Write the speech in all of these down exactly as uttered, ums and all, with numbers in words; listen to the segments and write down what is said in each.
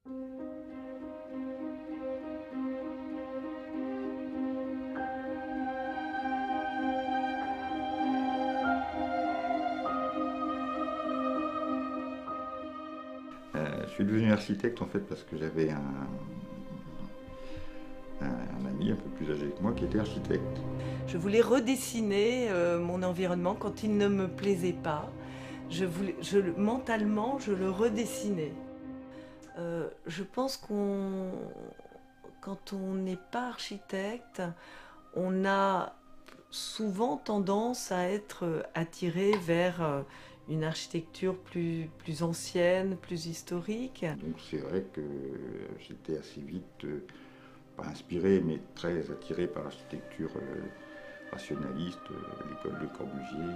Euh, je suis devenu architecte en fait parce que j'avais un, un, un ami un peu plus âgé que moi qui était architecte. Je voulais redessiner euh, mon environnement quand il ne me plaisait pas. Je voulais, je, mentalement, je le redessinais. Euh, je pense qu'on, quand on n'est pas architecte, on a souvent tendance à être attiré vers une architecture plus, plus ancienne, plus historique. Donc c'est vrai que j'étais assez vite, euh, pas inspiré, mais très attiré par l'architecture euh, rationaliste, euh, l'école de Corbusier.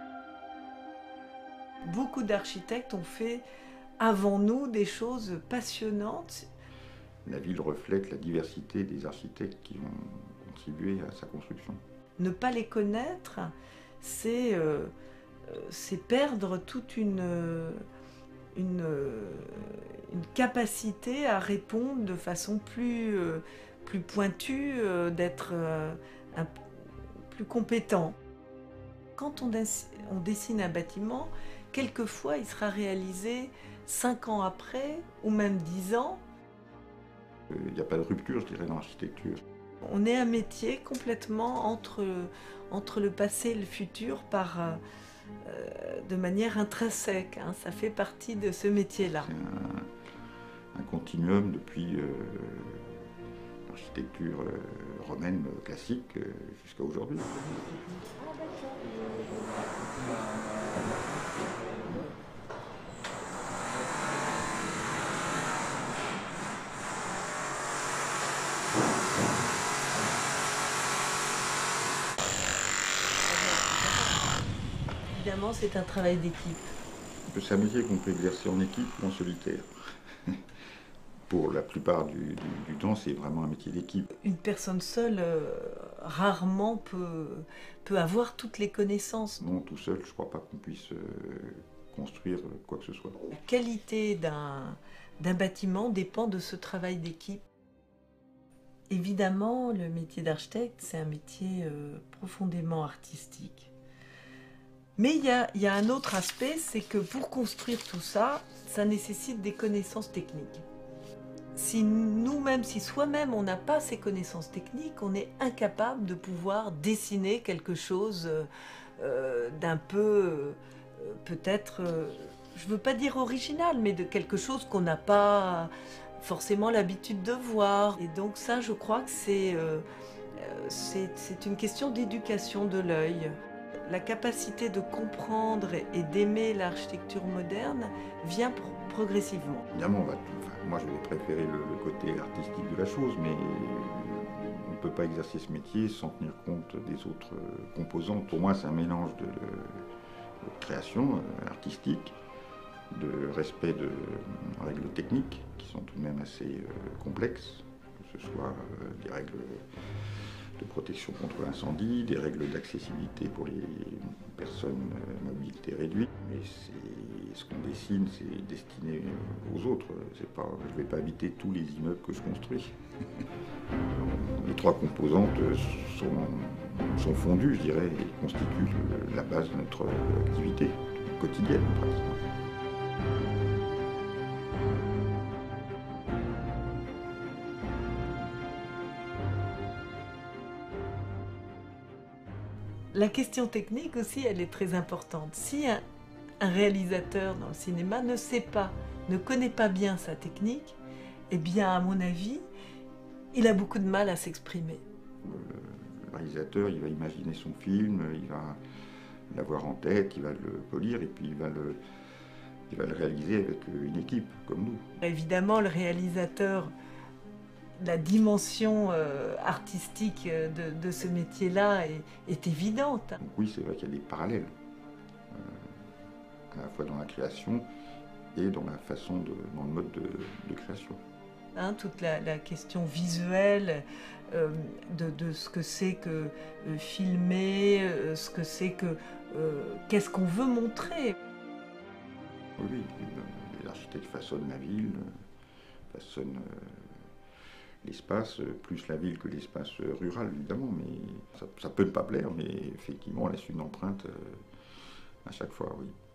Beaucoup d'architectes ont fait avant nous des choses passionnantes. La ville reflète la diversité des architectes qui ont contribué à sa construction. Ne pas les connaître, c'est euh, c'est perdre toute une, une, une capacité à répondre de façon plus, plus pointue, d'être un, plus compétent. Quand on, on dessine un bâtiment, quelquefois il sera réalisé cinq ans après, ou même dix ans. Il n'y a pas de rupture, je dirais, dans l'architecture. On est un métier complètement entre, entre le passé et le futur par, euh, de manière intrinsèque. Hein. Ça fait partie de ce métier-là. C'est un, un continuum depuis euh, l'architecture euh, romaine classique euh, jusqu'à aujourd'hui. Évidemment, c'est un travail d'équipe. C'est un métier qu'on peut exercer en équipe ou en solitaire. Pour la plupart du, du, du temps, c'est vraiment un métier d'équipe. Une personne seule, euh, rarement peut, peut avoir toutes les connaissances. Non, tout seul, je ne crois pas qu'on puisse euh, construire quoi que ce soit. La qualité d'un d'un bâtiment dépend de ce travail d'équipe. Évidemment, le métier d'architecte, c'est un métier euh, profondément artistique. Mais il y a, y a un autre aspect, c'est que pour construire tout ça, ça nécessite des connaissances techniques. Si nous-mêmes, si soi-même on n'a pas ces connaissances techniques, on est incapable de pouvoir dessiner quelque chose euh, d'un peu, euh, peut-être, euh, je ne veux pas dire original, mais de quelque chose qu'on n'a pas forcément l'habitude de voir. Et donc ça, je crois que c'est euh, c'est une question d'éducation de l'œil. La capacité de comprendre et d'aimer l'architecture moderne vient pro progressivement. Évidemment, on va, enfin, moi je vais préférer le, le côté artistique de la chose, mais on ne peut pas exercer ce métier sans tenir compte des autres composantes. Pour moi, c'est un mélange de, de, de création artistique, de respect de règles techniques qui sont tout de même assez euh, complexes, que ce soit euh, des règles de protection contre l'incendie, des règles d'accessibilité pour les personnes à mobilité réduite. Mais ce qu'on dessine, c'est destiné aux autres. Pas, je ne vais pas habiter tous les immeubles que je construis. Les trois composantes sont, sont fondues, je dirais, et constituent la base de notre activité quotidienne, pratiquement. La question technique aussi, elle est très importante. Si un, un réalisateur dans le cinéma ne sait pas, ne connaît pas bien sa technique, eh bien, à mon avis, il a beaucoup de mal à s'exprimer. Le réalisateur, il va imaginer son film, il va l'avoir en tête, il va le polir et puis il va le, il va le réaliser avec une équipe comme nous. Évidemment, le réalisateur, la dimension euh, artistique de, de ce métier-là est, est évidente. Donc oui, c'est vrai qu'il y a des parallèles, euh, à la fois dans la création et dans la façon, de, dans le mode de, de création. Hein, toute la, la question visuelle euh, de, de ce que c'est que euh, filmer, euh, ce que c'est que euh, qu'est-ce qu'on veut montrer. Oui, oui, les architectes façonnent la ville, façonne euh, l'espace, plus la ville que l'espace rural, évidemment, mais ça, ça peut ne pas plaire, mais effectivement, on laisse une empreinte euh, à chaque fois, oui.